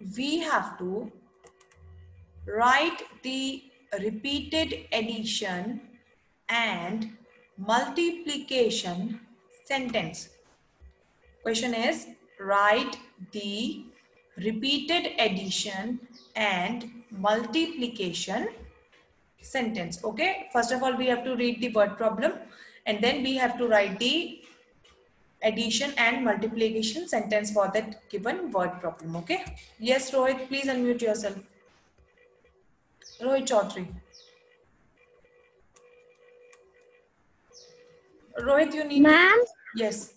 we have to write the repeated addition and multiplication sentence. Question is, write the repeated addition and multiplication sentence. Okay, first of all we have to read the word problem and then we have to write the addition and multiplication sentence for that given word problem. Okay, yes Rohit, please unmute yourself. Rohit Chaudhary. Rohit, you need Ma'am, yes.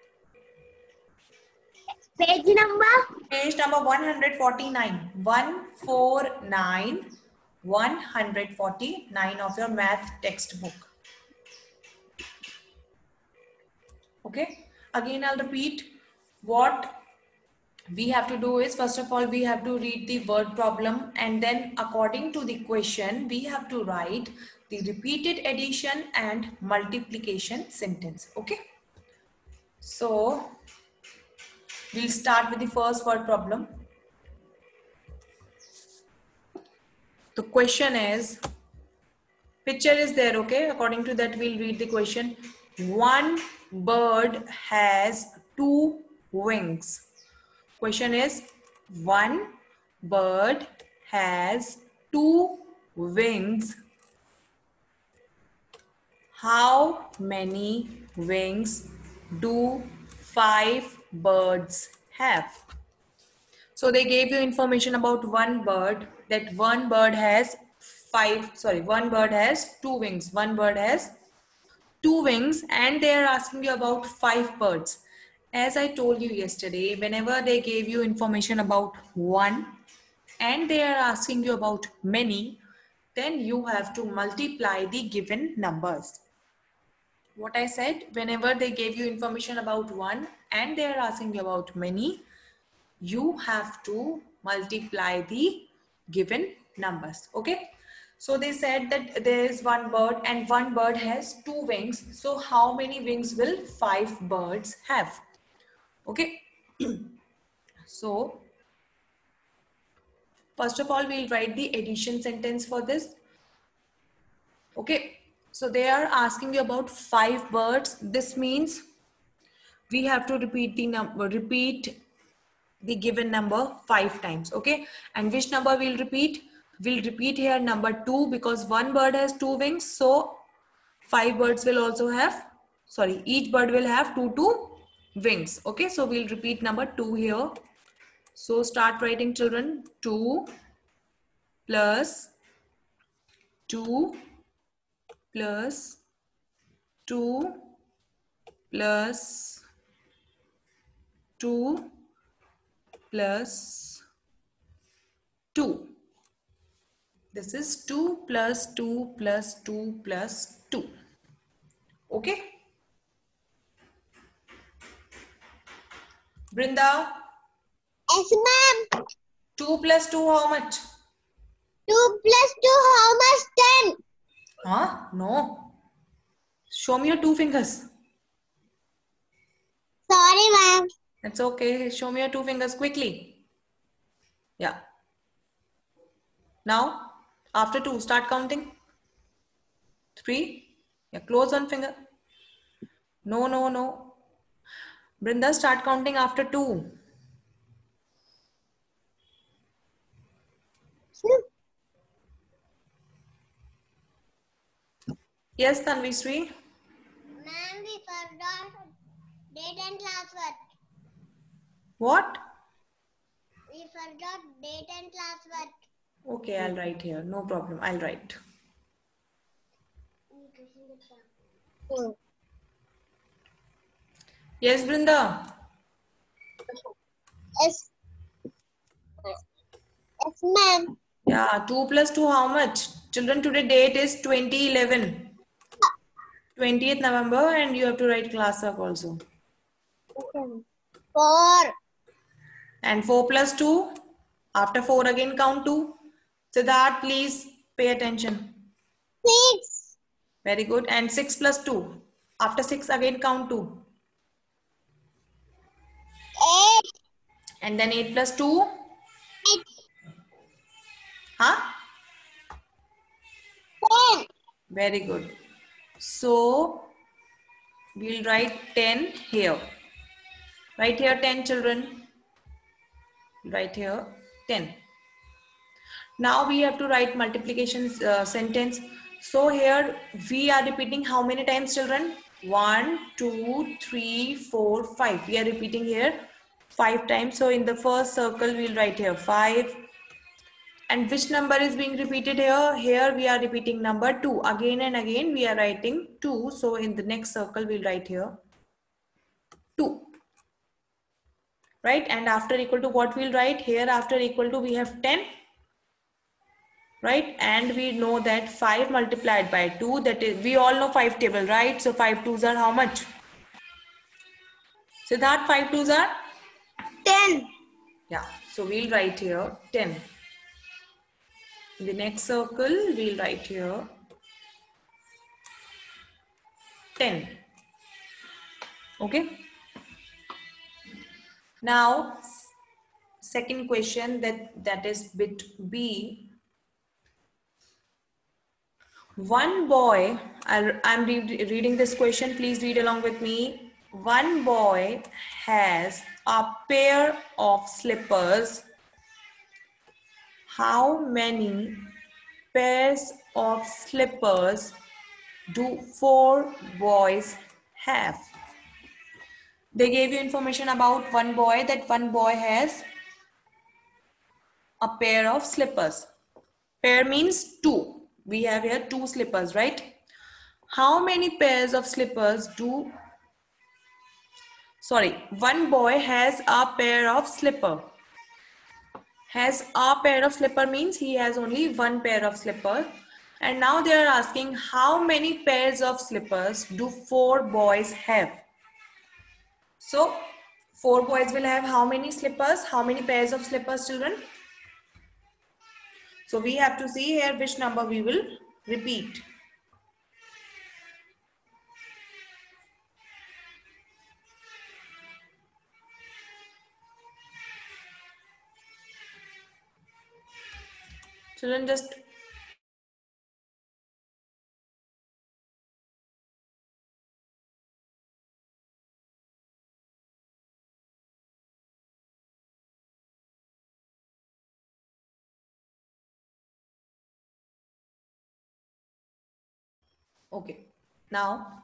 page number? Page number 149. 149. 149 of your math textbook. Okay. Again, I'll repeat. What we have to do is, first of all, we have to read the word problem and then according to the question, we have to write the repeated addition and multiplication sentence. Okay. So, we'll start with the first word problem. The question is, picture is there, okay? According to that, we'll read the question. One bird has two wings. Question is, one bird has two wings. How many wings do 5 birds have? So they gave you information about one bird, that one bird has one bird has two wings. One bird has two wings and they are asking you about 5 birds. As I told you yesterday, whenever they gave you information about one and they are asking you about many, then you have to multiply the given numbers. What I said, whenever they gave you information about one and they are asking you about many, you have to multiply the given numbers. Okay, so they said that there is one bird and one bird has two wings. So how many wings will 5 birds have? Okay. So first of all, we'll write the addition sentence for this. Okay, so they are asking you about 5 birds. This means we have to repeat the number, repeat the given number 5 times. Okay, and which number we'll repeat? We'll repeat here number 2 because one bird has 2 wings. So 5 birds will also have, sorry, each bird will have 2 wings. Okay, so we'll repeat number 2 here. So start writing, children. 2 plus 2 plus 2 plus 2 plus 2. This is 2 plus 2 plus 2 plus 2. Okay. Brinda? Yes, ma'am. 2 plus 2 how much? 2 plus 2 how much? 10. Huh? No. Show me your 2 fingers. Sorry, ma'am. That's okay. Show me your 2 fingers quickly. Yeah. Now, after 2, start counting. 3. Yeah, close one finger. No, no, no. Brinda, start counting after 2. Yes, Tanvi Sri. Ma'am, we forgot date and class work. What? We forgot date and class work. Okay, I'll write here. No problem. I'll write. Yes, Brinda. Yes. Yes, ma'am. Yeah, 2 plus 2 how much? Children, today date is 2011. 20th November and you have to write class work also. 4. And 4 plus 2. After 4 again count 2. Siddharth, please pay attention. 6. Very good. And 6 plus 2. After 6 again count 2. 8. And then 8 plus 2. Huh? 10. Very good. So we'll write 10 here. Right here 10 children. Right here 10. Now we have to write multiplication sentence. So here we are repeating how many times children? 1, 2, 3, 4, 5. We are repeating here 5 times. So in the first circle we'll write here 5. And which number is being repeated here? Here we are repeating number 2. Again and again we are writing 2. So in the next circle we'll write here 2. Right? And after equal to what we'll write? Here after equal to we have 10. Right? And we know that 5 multiplied by 2, that is, we all know 5 table, right? So 5 twos are how much? Siddharth, 5 twos are? 10. Yeah. So we'll write here 10. In the next circle, we'll write here 10. Okay. Now, second question, that is bit B. One boy, I'm reading this question, please read along with me. One boy has a pair of slippers. How many pairs of slippers do 4 boys have? They gave you information about one boy, that one boy has a pair of slippers. Pair means 2. We have here 2 slippers, right? How many pairs of slippers do... Sorry, one boy has a pair of slipper. Has a pair of slipper means he has only one pair of slipper. And now they are asking how many pairs of slippers do 4 boys have? So 4 boys will have how many slippers? How many pairs of slippers, children? So we have to see here which number we will repeat. Children, just okay. Now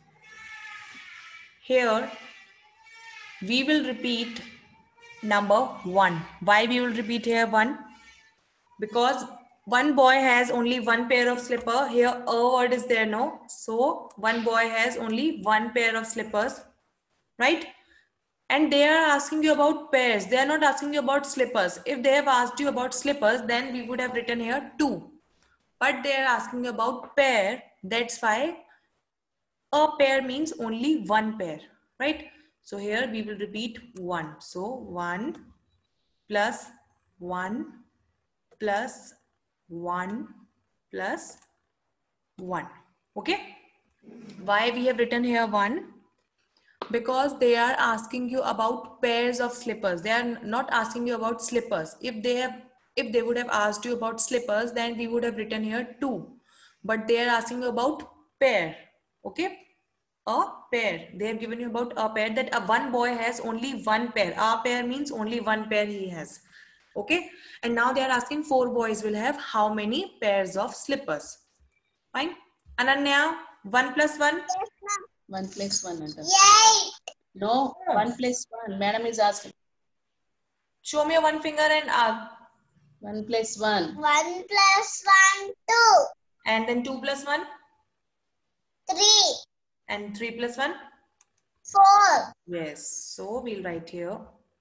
here we will repeat number 1. Why we will repeat here 1? Because one boy has only one pair of slipper. Here a word is there, no? So one boy has only one pair of slippers, right? And they are asking you about pairs. They are not asking you about slippers. If they have asked you about slippers, then we would have written here 2. But they are asking you about pair. That's why a pair means only one pair, right? So here we will repeat 1. So 1 plus 1 plus 1 plus 1. Okay? Why we have written here 1? Because they are asking you about pairs of slippers. They are not asking you about slippers. If they would have asked you about slippers, then we would have written here 2. But they are asking you about pair. Okay? A pair. They have given you about a pair, that one boy has only one pair. A pair means only one pair he has. Okay? And now they are asking 4 boys will have how many pairs of slippers. Fine? Ananya, 1 plus 1? 1 plus 1. Yay! No, 1 plus 1. Madam is asking. Show me your one finger and 1 plus 1. 1 plus 1, 2. And then 2 plus 1? 3. And 3 plus 1? 4. Yes. So we'll write here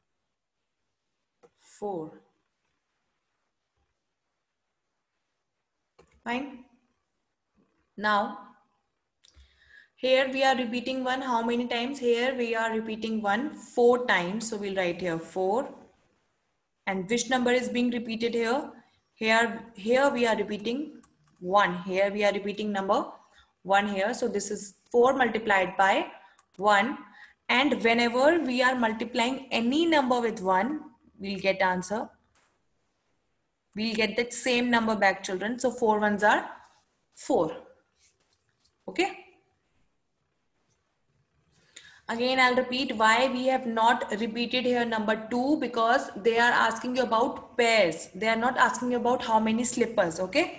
4. Fine. Now, here we are repeating 1 how many times? Here we are repeating 1 4 times. So we'll write here 4. And which number is being repeated here? Here we are repeating 1. Here we are repeating number 1 here. So this is 4 multiplied by 1. And whenever we are multiplying any number with 1, we'll get answer We'll get that same number back, children. So 4 ones are 4. Okay. Again, I'll repeat why we have not repeated here number 2, because they are asking you about pairs. They are not asking you about how many slippers. Okay.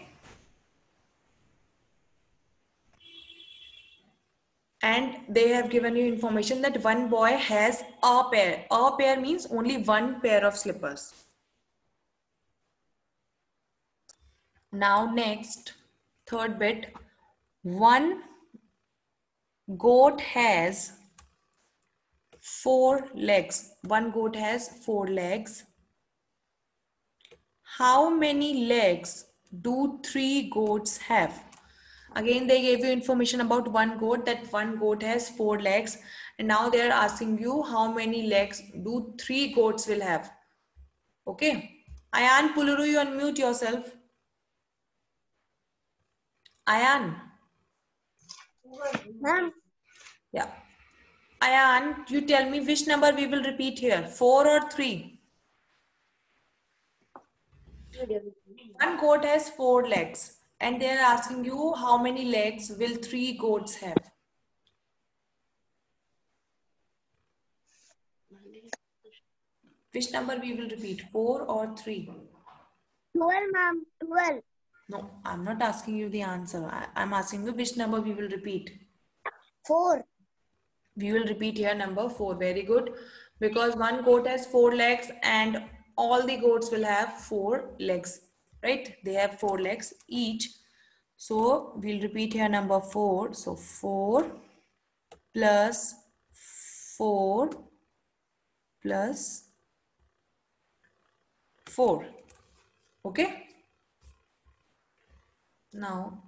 And they have given you information that one boy has a pair. A pair means only one pair of slippers. Now next, third bit. One goat has 4 legs. One goat has 4 legs. How many legs do 3 goats have? Again, they gave you information about one goat, that one goat has 4 legs. And now they are asking you how many legs do 3 goats will have. Okay. Ayan, Puluru, you unmute yourself. Ayan. Ma'am, Yeah. Ayan, you tell me which number we will repeat here, 4 or 3? One goat has 4 legs and they are asking you how many legs will 3 goats have? Which number we will repeat, 4 or 3? 12, ma'am, 12. No, I'm not asking you the answer. I'm asking you which number we will repeat. 4. We will repeat here number 4. Very good. Because one goat has 4 legs and all the goats will have 4 legs. Right? They have 4 legs each. So we'll repeat here number 4. So 4 plus 4 plus 4. Okay? Now,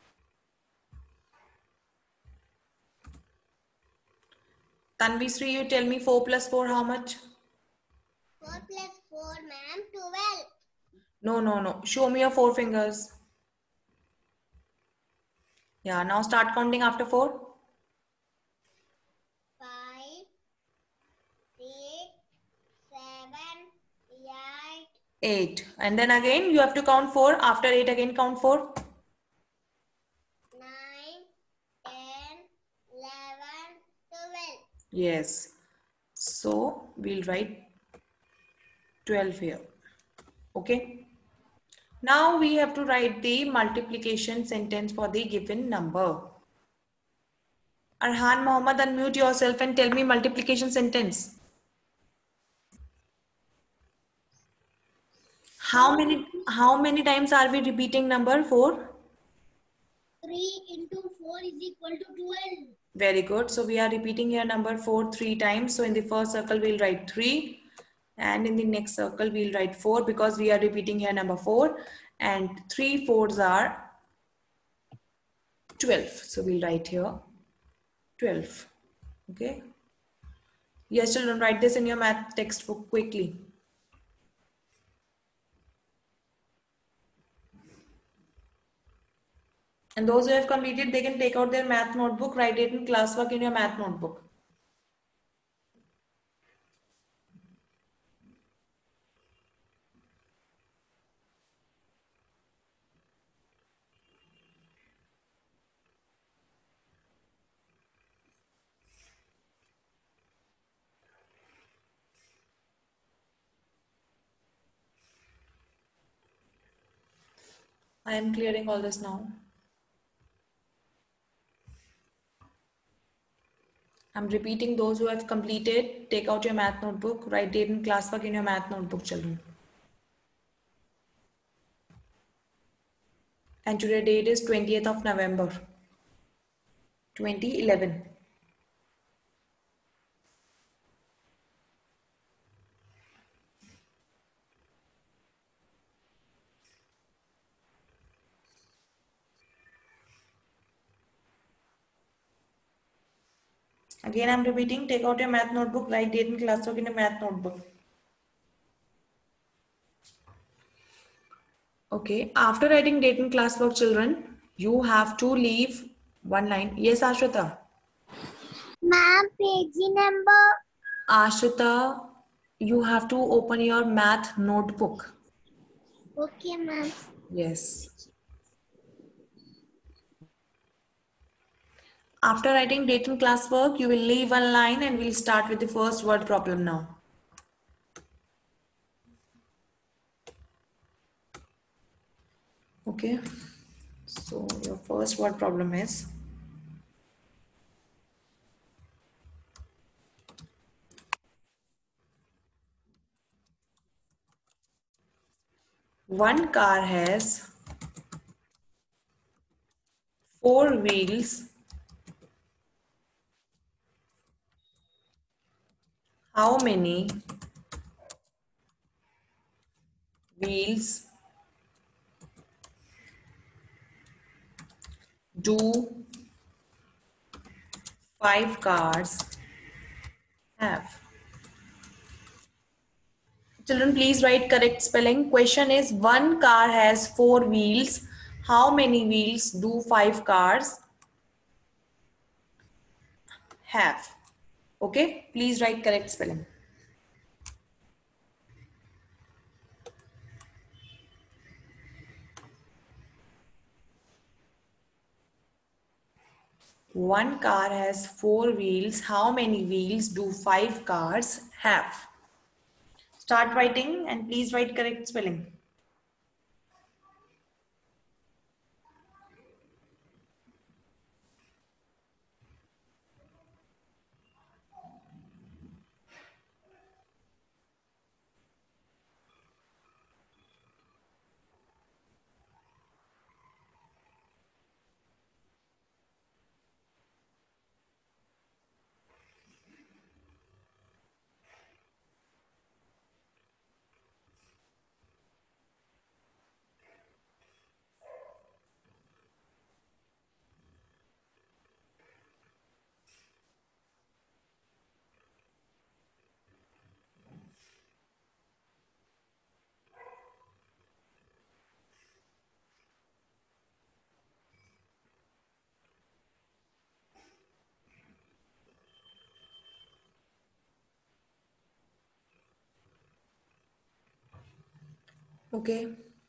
Tanvi Sri, you tell me 4 plus 4 how much? 4 plus 4, ma'am, 12. No. Show me your 4 fingers. Yeah, now start counting after 4. 5, 6, 7, 8, 8. And then again, you have to count 4. After 8, again count 4. 9, 10, 11, 12. Yes. So, we'll write 12 here. Okay. Now, we have to write the multiplication sentence for the given number. Arhan Mohammed, unmute yourself and tell me multiplication sentence. How many times are we repeating number 4? 3 into 4 is equal to 12. Very good. So we are repeating here number 4 3 times. So in the first circle, we'll write 3. And in the next circle, we'll write 4 because we are repeating here number 4. And 3 4s are 12. So we'll write here 12. Okay. Yes, children, write this in your math textbook quickly. And those who have completed, they can take out their math notebook, write it in classwork in your math notebook. I am clearing all this now. I'm repeating those who have completed. Take out your math notebook. Write date and classwork in your math notebook, children. And today date is 20th of November, 2011. Again, I'm repeating. Take out your math notebook. Write date and classwork in your math notebook. Okay, after writing date and classwork, children, you have to leave one line. Yes, Ashrita. Ma'am, page number. Ashrita, you have to open your math notebook. Okay, ma'am. Yes. After writing date and class work, you will leave one line and we'll start with the first word problem now. Okay. So your first word problem is one car has four wheels. How many wheels do five cars have? Children, please write correct spelling. Question is one car has four wheels. How many wheels do five cars have? Okay, please write correct spelling. One car has four wheels. How many wheels do five cars have? Start writing and please write correct spelling. Okay.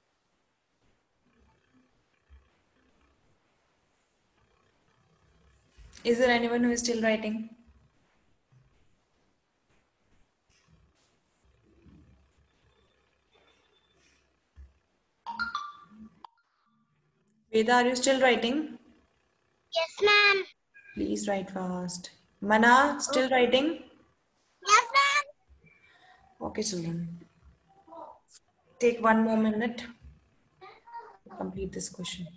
Is there anyone who is still writing? Veda, are you still writing? Yes, ma'am. Please write fast. Mana, still writing? Yes, ma'am. Okay, children. Take one more minute to complete this question.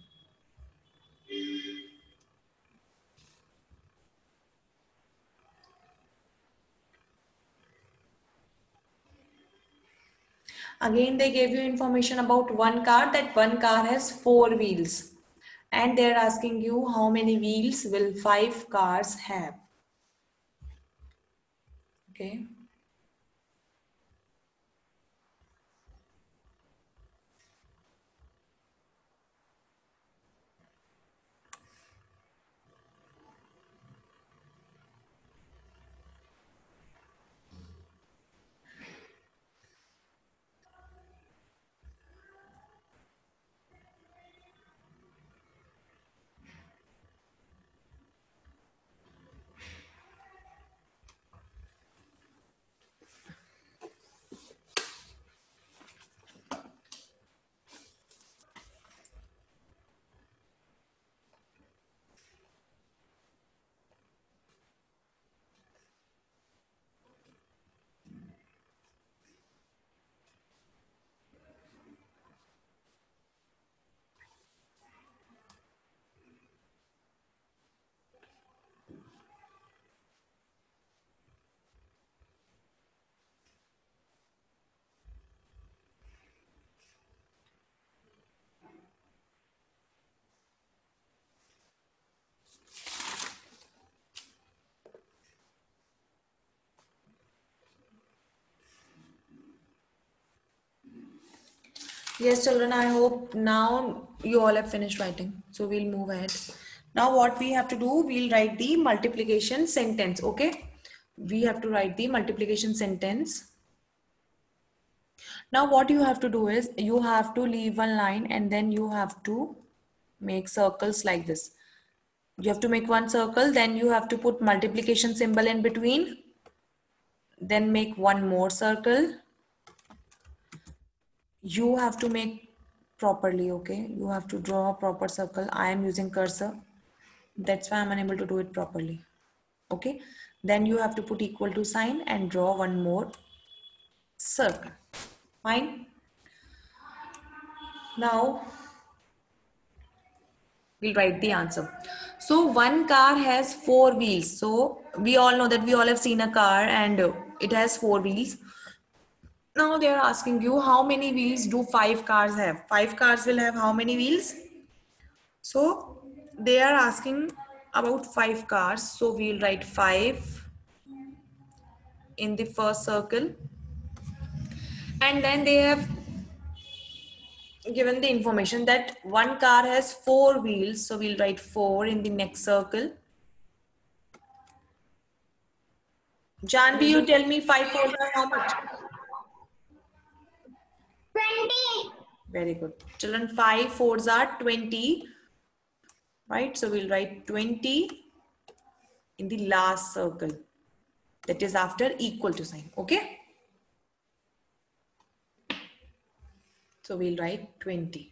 Again, they gave you information about one car, that one car has four wheels. And they're asking you how many wheels will five cars have? Okay. Yes, children, I hope now you all have finished writing. So we'll move ahead. Now what we have to do, we'll write the multiplication sentence, okay? We have to write the multiplication sentence. Now what you have to do is you have to leave one line and then you have to make circles like this. You have to make one circle, then you have to put multiplication symbol in between, then make one more circle. You have to make properly, okay? You have to draw a proper circle. I am using cursor. That's why I'm unable to do it properly. Okay? Then you have to put equal to sign and draw one more circle. Fine? Now we'll write the answer. So one car has four wheels. So we all know that we all have seen a car and it has four wheels. Now they are asking you how many wheels do five cars have? Five cars will have how many wheels? So they are asking about five cars. So we'll write five in the first circle. And then they have given the information that one car has four wheels. So we'll write four in the next circle. Janvi, you tell me five fours are how much? 20. Very good. Children, five fours are 20. Right? So we'll write 20 in the last circle. That is after equal to sign. Okay? So we'll write 20.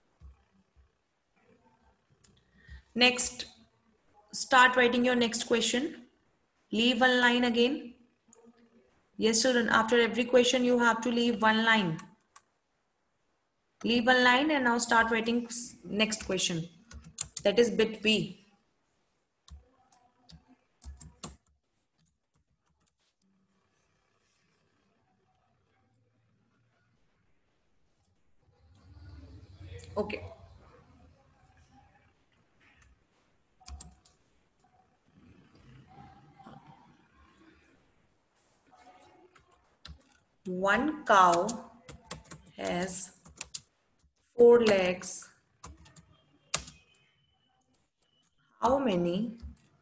Next, start writing your next question. Leave one line again. Yes, children, after every question, you have to leave one line. Leave one line and now start writing next question. That is bit B. Okay. One cow has four legs. How many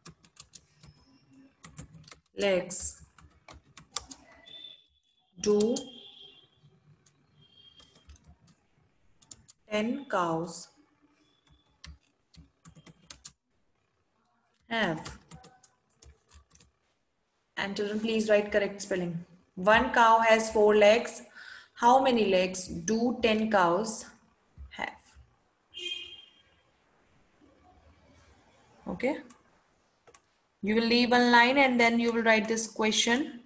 legs do 10 cows have? And children, please write correct spelling. One cow has four legs. How many legs do 10 cows have? Okay. You will leave one line and then you will write this question.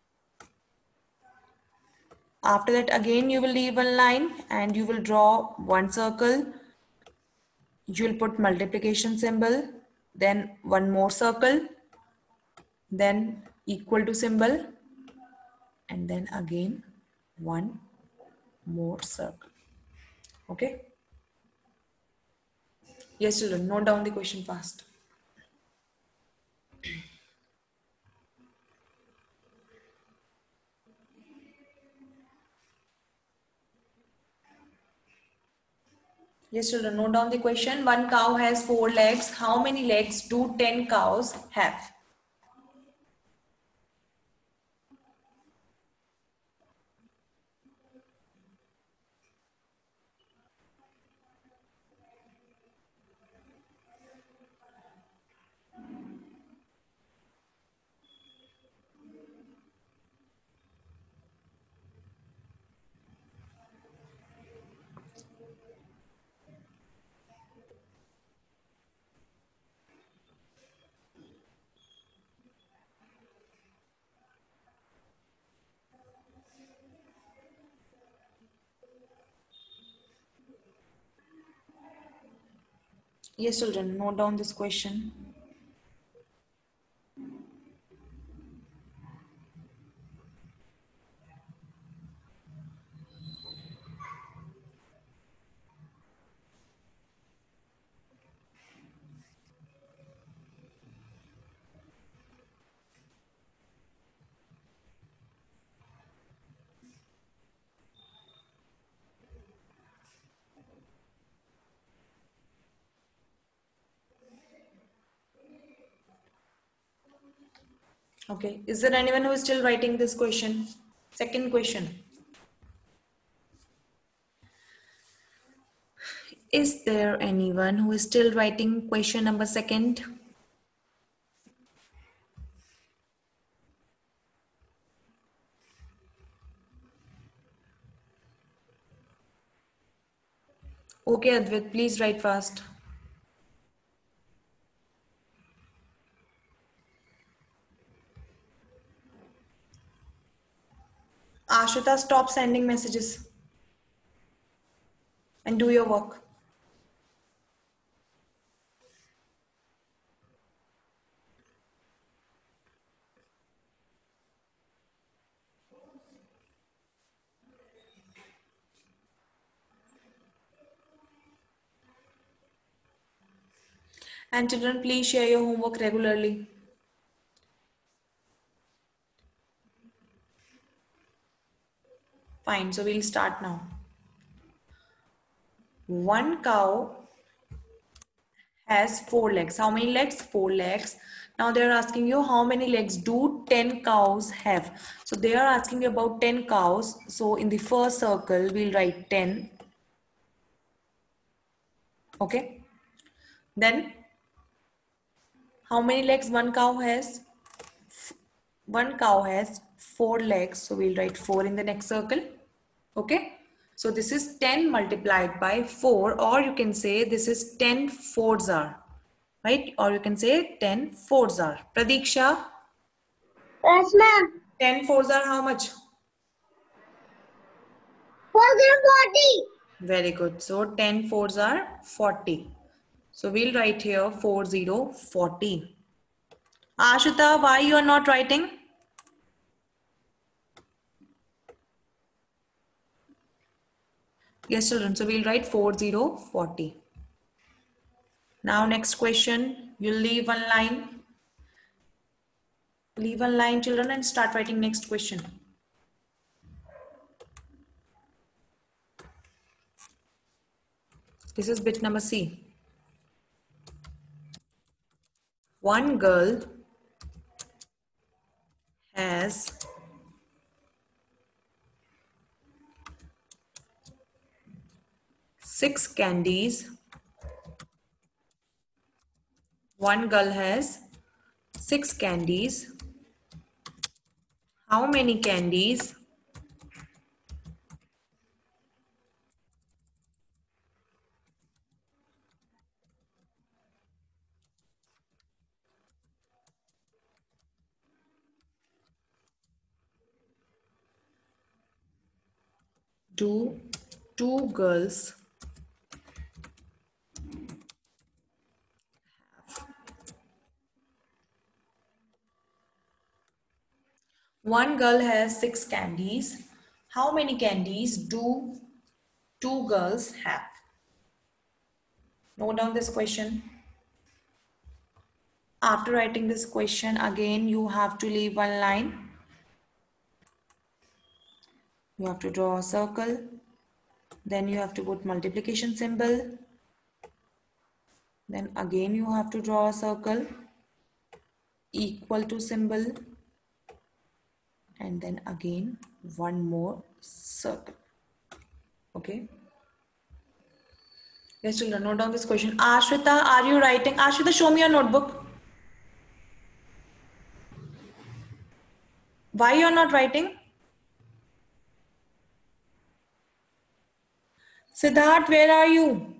After that, again, you will leave one line and you will draw one circle. You will put multiplication symbol, then one more circle, then equal to symbol, and then again one more circle. Okay? Yes, children, note down the question fast. Yes, children, note down the question. One cow has four legs. How many legs do 10 cows have? Yes, children, note down this question. Okay, is there anyone who is still writing this question? Second question. Is there anyone who is still writing question number second? Okay, Advait, please write fast. Ashita, stop sending messages and do your work. And children, please share your homework regularly. Fine, so we'll start now. One cow has 4 legs. How many legs? 4 legs. Now they're asking you how many legs do 10 cows have. So they are asking you about 10 cows. So in the first circle, we'll write 10. Okay. Then how many legs one cow has? One cow has 4 legs. So we'll write 4 in the next circle. Okay. So this is 10 multiplied by 4, or you can say this is 10 fours are. Right? Or you can say 10 fours are. Pradiksha, Yes, ma'am. 10 fours are how much? 40. Very good. So 10 fours are 40. So we'll write here 40, 40. Ashita, why you are not writing? Yes, children. So we'll write 40, 40. Now next question. You'll leave one line. Leave one line, children, and start writing next question. This is bit number C. One girl has 6 candies. One girl has 6 candies. How many candies do 2 girls have? One girl has 6 candies. How many candies do 2 girls have? Note down this question. After writing this question, again you have to leave one line. You have to draw a circle. Then you have to put multiplication symbol. Then again you have to draw a circle, equal to symbol, and then again one more circle. Okay. Yes, children, note down this question. Ashrita, are you writing? Ashrita, show me your notebook. Why you are not writing? Siddharth, where are you?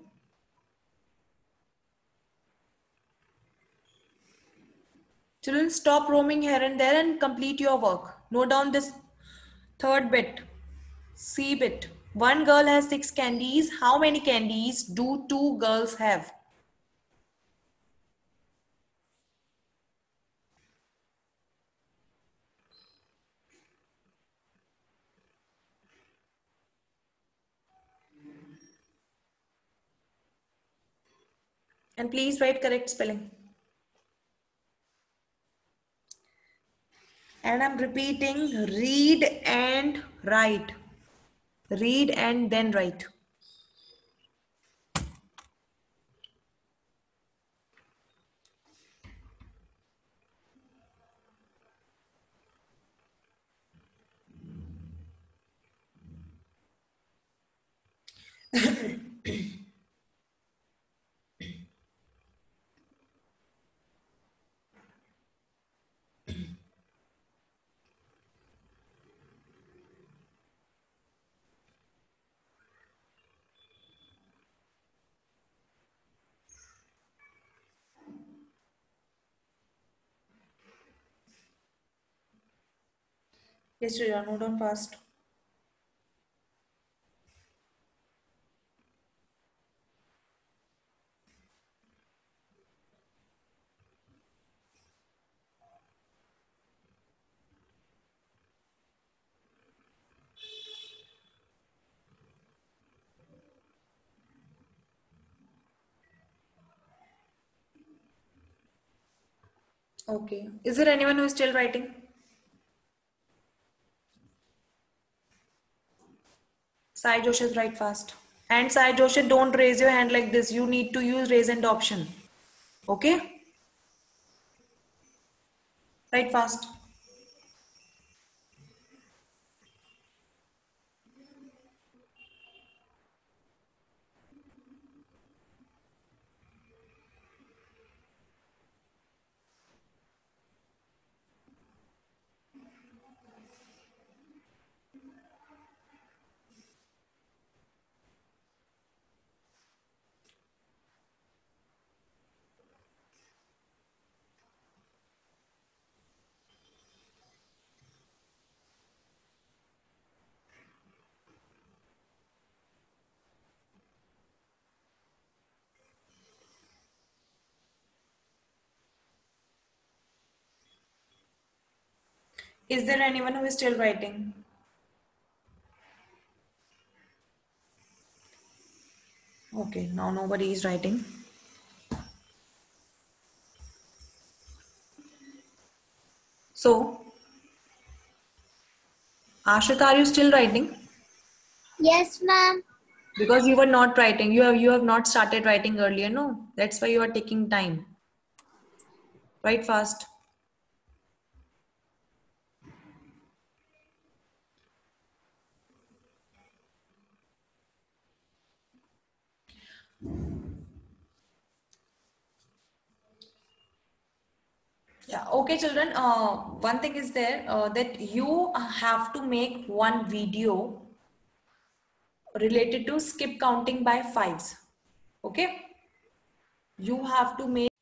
Children, stop roaming here and there and complete your work. Note down this third bit, C bit. One girl has 6 candies. How many candies do 2 girls have? And please write correct spelling. And I'm repeating, read and write. Read and then write. Yes, Shreya, note down fast. Okay. Is there anyone who is still writing? Sai Joshit, write fast. And Sai Joshit, don't raise your hand like this. You need to use raise hand option. Okay? Write fast. Is there anyone who is still writing? Okay, now nobody is writing. So, Ashita, are you still writing? Yes, ma'am. Because you were not writing. You have not started writing earlier, no? That's why you are taking time. Write fast. Yeah, okay, children. One thing is there that you have to make one video related to skip counting by fives. Okay? You have to make